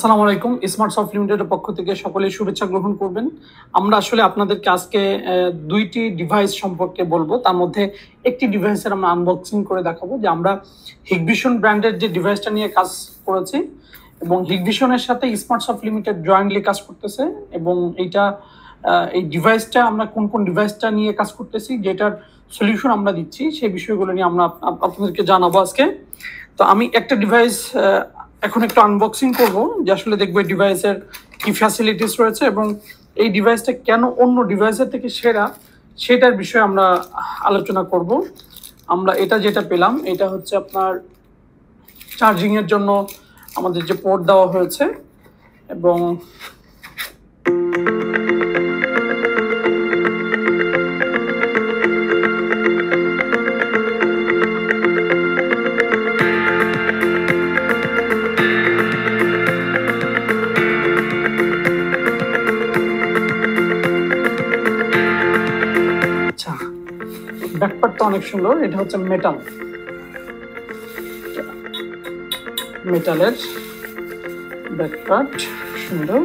আসসালামু আলাইকুম। Smart soft লিমিটেডের পক্ষ থেকে সকলেই শুভেচ্ছা গ্রহণ করবেন। আমরা আসলে আপনাদেরকে আজকে দুইটি ডিভাইস সম্পর্কে বলবো। তার মধ্যে একটি ডিভাইসের আমরা আনবক্সিং করে দেখাবো যে আমরা হিগভিশন ব্র্যান্ডের যে ডিভাইসটা নিয়ে কাজ করেছি এবং হিগভিশনের সাথে স্মার্ট সফট লিমিটেড জয়েন্টলি কাজ করতেছে এবং এই ডিভাইসটা আমরা কোন কোন ডিভাইসটা নিয়ে কাজ করতেছি, যেটার সলিউশন আমরা দিচ্ছি, সেই বিষয়গুলো নিয়ে আমরা আপনাদেরকে জানাবো আজকে। তো আমি একটা ডিভাইস এখন একটু আনবক্সিং করব, যে আসলে দেখবো এই ডিভাইসের কি ফ্যাসিলিটিস রয়েছে এবং এই ডিভাইসটা কেন অন্য ডিভাইসের থেকে সেরা সেটার বিষয়ে আমরা আলোচনা করব। আমরা যেটা পেলাম, এটা হচ্ছে আপনার চার্জিং এর জন্য আমাদের যে পোর্ট দেওয়া হয়েছে এবং ব্যাকপার্টটা অনেক সুন্দর। এটা হচ্ছে মেটালের ব্যাকপার্ট, সুন্দর।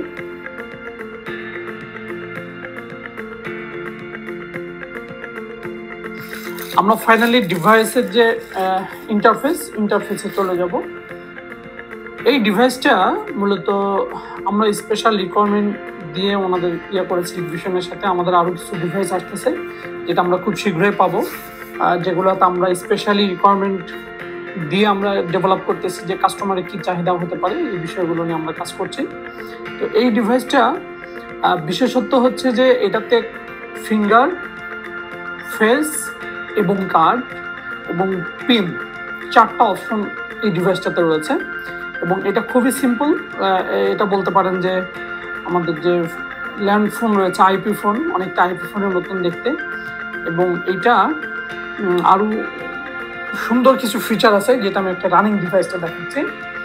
আমরা ফাইনালি ডিভাইসের যে ইন্টারফেসে চলে যাব। এই ডিভাইসটা মূলত আমরা স্পেশাল রিকোয়ারমেন্ট দিয়ে ওনাদের করেছি। হিগভিশনের সাথে আমাদের আরও কিছু ডিভাইস আসতেছে যেটা আমরা খুব শীঘ্রই পাবো, যেগুলোতে আমরা স্পেশালি রিকোয়ারমেন্ট দিয়ে আমরা ডেভেলপ করতেছি যে কাস্টমারের কী চাহিদা হতে পারে, এই বিষয়গুলো নিয়ে আমরা কাজ করছি। তো এই ডিভাইসটা বিশেষত্ব হচ্ছে যে এটাতে ফিঙ্গার, ফেস এবং কার্ড এবং পিন, চারটা অপশন এই ডিভাইসটাতে রয়েছে এবং এটা খুবই সিম্পল। এটা বলতে পারেন যে আমাদের যে ল্যান্ড ফোন রয়েছে, আইপি ফোন, অনেকটা আইপি ফোনের মতন দেখতে এবং এটা আরও সুন্দর কিছু ফিচার আছে, যেটা আমি একটা রানিং ডিভাইসটা দেখাচ্ছি।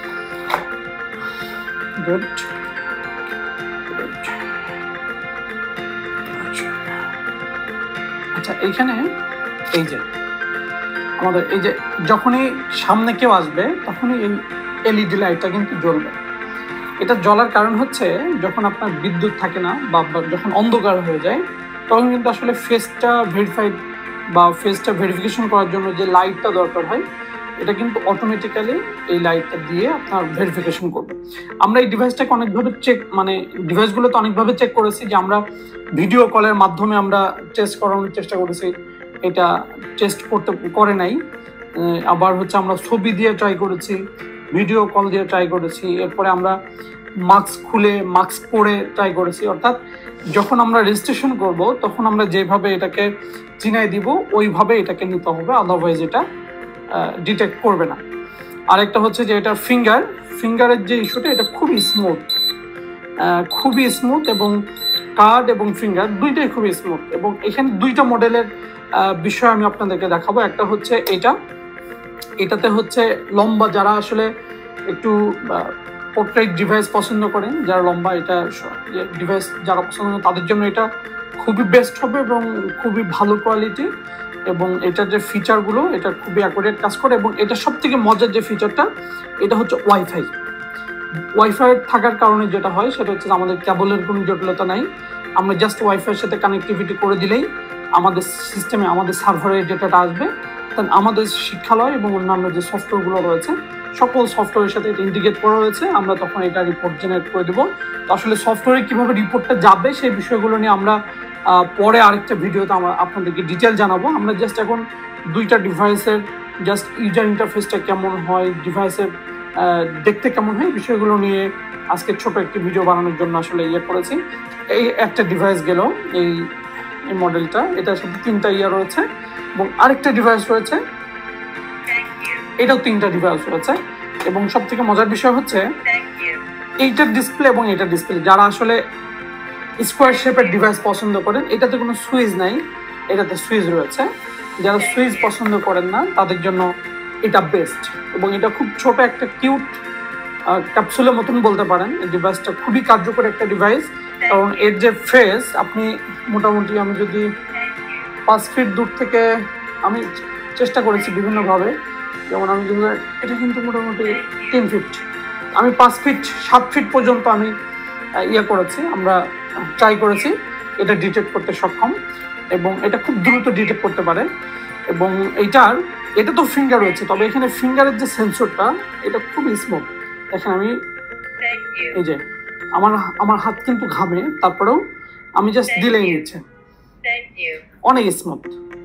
গুড। আচ্ছা, এইখানে আমাদের যখনই সামনে কেউ আসবে তখনই এই এলইডি লাইটটা কিন্তু জ্বলবে। এটা জ্বলার কারণ হচ্ছে যখন আপনার বিদ্যুৎ থাকে না বা যখন অন্ধকার হয়ে যায়, তখন কিন্তু আসলে ফেসটা ভেরিফিকেশন করার জন্য যে লাইটটা দরকার হয়, এটা কিন্তু অটোমেটিক্যালি এই লাইটটা দিয়ে আপনার ভেরিফিকেশন করবে। আমরা এই ডিভাইসটাকে অনেকভাবে ডিভাইসগুলোতে অনেকভাবে চেক করেছি, যে আমরা ভিডিও কলের মাধ্যমে আমরা টেস্ট করানোর চেষ্টা করেছি, এটা টেস্ট করে নাই। আবার হচ্ছে আমরা ছবি দিয়ে ট্রাই করেছি, ভিডিও কল দিয়ে ট্রাই করেছি, এরপরে আমরা মাস্ক পরে ট্রাই করেছি। অর্থাৎ যখন আমরা রেজিস্ট্রেশন করব তখন আমরা যেভাবে এটাকে চিনাই দিব ওইভাবে এটাকে নিতে হবে, আদারওয়াইজ এটা ডিটেক্ট করবে না। আরেকটা হচ্ছে যে এটা ফিঙ্গারের যে ইস্যুটা, এটা খুবই স্মুথ এবং কার্ড এবং ফিঙ্গার দুইটাই খুবই স্মুথ। এবং এখানে দুইটা মডেলের বিষয় আমি আপনাদেরকে দেখাবো। একটা হচ্ছে এটাতে হচ্ছে লম্বা, যারা আসলে একটু পোর্ট্রেট ডিভাইস পছন্দ করেন, যারা লম্বা এটা ডিভাইস যারা পছন্দ করেন, তাদের জন্য এটা খুবই বেস্ট হবে এবং খুবই ভালো কোয়ালিটি। এবং এটার যে ফিচারগুলো, এটা খুবই অ্যাকুরেট কাজ করে। এবং এটা সব থেকে মজার যে ফিচারটা, এটা হচ্ছে ওয়াইফাই থাকার কারণে যেটা হয় সেটা হচ্ছে আমাদের কেবলের কোনো জটিলতা নাই। আমরা জাস্ট ওয়াইফাইয়ের সাথে কানেক্টিভিটি করে দিলেই আমাদের সিস্টেমে, আমাদের সার্ভারে ডেটাটা আসবে। দেন আমাদের শিক্ষালয় এবং অন্যান্য যে সফটওয়্যারগুলো রয়েছে, সকল সফটওয়্যারের সাথে এটা ইন্টিগ্রেট করা রয়েছে। আমরা তখন এটা রিপোর্ট জেনারেট করে দেবো। তো আসলে সফটওয়্যারে কীভাবে রিপোর্টটা যাবে সেই বিষয়গুলো নিয়ে আমরা পরে আরেকটা ভিডিওতে আমরা আপনাদেরকে ডিটেল জানাবো। আমরা জাস্ট এখন দুইটা ডিভাইসের জাস্ট ইউজার ইন্টারফেসটা কেমন হয়, ডিভাইসের দেখতে কেমন হয়, বিষয়গুলো নিয়ে আজকে ছোট একটি ভিডিও বানানোর জন্য আসলে করেছি। এই একটা ডিভাইস গেল, এই মডেলটা, এটার সাথে 3টা রয়েছে এবং আরেকটা ডিভাইস রয়েছে, এটাও 3টা ডিভাইস রয়েছে। এবং সব থেকে মজার বিষয় হচ্ছে এইটার ডিসপ্লে এবং এটার ডিসপ্লে, যারা আসলে স্কোয়ার শেপের ডিভাইস পছন্দ করেন, এটাতে কোনো সুইচ নাই, এটাতে সুইচ রয়েছে। যারা সুইচ পছন্দ করেন না তাদের জন্য এটা বেস্ট। এবং এটা খুব ছোট একটা কিউট ক্যাপসুলের মতন বলতে পারেন। এই ডিভাইসটা খুবই কার্যকর একটা ডিভাইস, কারণ এর যে ফেস, আপনি মোটামুটি, আমি যদি 5 ফিট দূর থেকে আমি চেষ্টা করেছি বিভিন্নভাবে, যেমন আমি যদি, এটা কিন্তু মোটামুটি 3 ফিট আমি 5 ফিট 7 ফিট পর্যন্ত আমি করেছি, আমরা ট্রাই করেছি, এটা ডিটেক্ট করতে সক্ষম এবং এটা খুব দ্রুত ডিটেক্ট করতে পারে। এবং এটা তো ফিঙ্গার রয়েছে, তবে এখানে ফিঙ্গারের যে সেন্সরটা এটা খুব স্মুথ। দেখেন আমি এই যে আমার হাত কিন্তু ঘামে, তারপরেও আমি জাস্ট দিলেই নিচ্ছে, অনেক স্মুথ।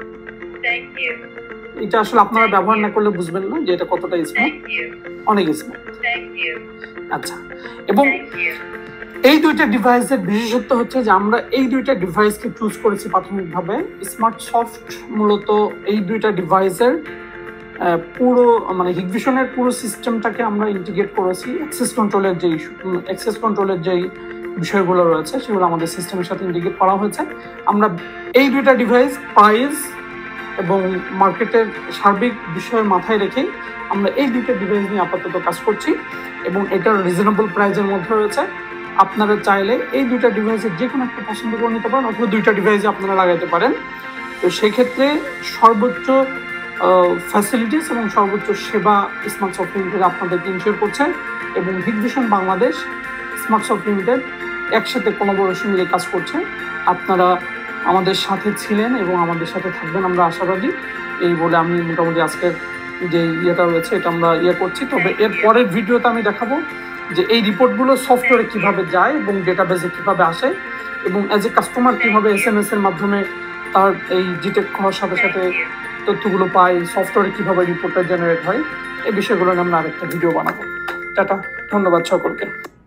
এটা আসলে আপনারা ব্যবহার না করলে বুঝবেন না যে এটা কতটা স্মুথ, অনেক স্মুথ। আচ্ছা, এবং এই দুইটা ডিভাইসের বিশেষত্ব হচ্ছে যে আমরা এই দুইটা ডিভাইসকে চুজ করেছি প্রাথমিকভাবে। স্মার্ট সফট মূলত এই দুইটা ডিভাইসের পুরো মানে হিগভিশনের পুরো সিস্টেমটাকে আমরা ইন্টিগ্রেট করেছি। অ্যাক্সেস কন্ট্রোলের যেই বিষয়গুলো রয়েছে সেগুলো আমাদের সিস্টেমের সাথে ইন্টিগ্রেট করা হয়েছে। আমরা এই দুইটা ডিভাইস প্রাইস এবং মার্কেটের সার্বিক বিষয় মাথায় রেখেই আমরা এই দুইটা ডিভাইস নিয়ে আপাতত কাজ করছি এবং এটার রিজনেবল প্রাইসের মধ্যে রয়েছে। আপনারা চাইলে এই দুইটা ডিভাইসের যে কোনো একটা পছন্দ করে নিতে পারেন অথবা দুইটা ডিভাইসে আপনারা লাগাইতে পারেন। তো সেই ক্ষেত্রে সর্বোচ্চ ফ্যাসিলিটিস এবং সর্বোচ্চ সেবা স্মার্ট সফট লিমিটেড আপনাদেরকে ইনশিওর করছে এবং Hikvision Bangladesh smart soft limited একসাথে কোলাবোরেশন নিয়ে কাজ করছে। আপনারা আমাদের সাথে ছিলেন এবং আমাদের সাথে থাকবেন আমরা আশাবাদী। এই বলে আমি মোটামুটি আজকের যে ইয়েটা রয়েছে এটা আমরা করছি। তবে এর পরের ভিডিওতে আমি দেখাবো যে এই রিপোর্টগুলো সফটওয়্যারে কিভাবে যায় এবং ডেটাবেসে কিভাবে আসে এবং অ্যাজ এ কাস্টমার কীভাবে SMS এর মাধ্যমে তার এই ডিটেক্ট হওয়ার সাথে সাথে তথ্যগুলো পাই, সফটওয়্যারে কীভাবে রিপোর্টটা জেনারেট হয়, এই বিষয়গুলো নিয়ে আমরা আরেকটা ভিডিও বানাবো। টাটা, ধন্যবাদ সকলকে।